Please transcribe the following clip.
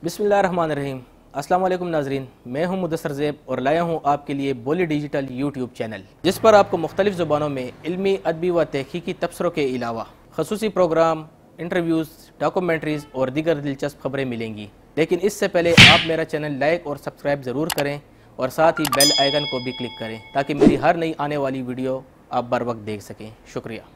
बिस्मिल्लाहिर्रहमानिर्रहीम। अस्सलाम वालेकुम नाजरीन, मैं हूं मुदस्सर ज़ैब और लाया हूं आपके लिए बोली डिजिटल यूट्यूब चैनल, जिस पर आपको मुख्तलिफ ज़ुबानों में इल्मी, अदबी व तहकीकी तबसरों के अलावा ख़ुसूसी प्रोग्राम, इंटरव्यूज़, डॉक्यूमेंट्रीज़ और दीगर दिलचस्प खबरें मिलेंगी। लेकिन इससे पहले आप मेरा चैनल लाइक और सब्सक्राइब ज़रूर करें और साथ ही बेल आइकन को भी क्लिक करें ताकि मेरी हर नई आने वाली वीडियो आप बर वक्त देख सकें। शुक्रिया।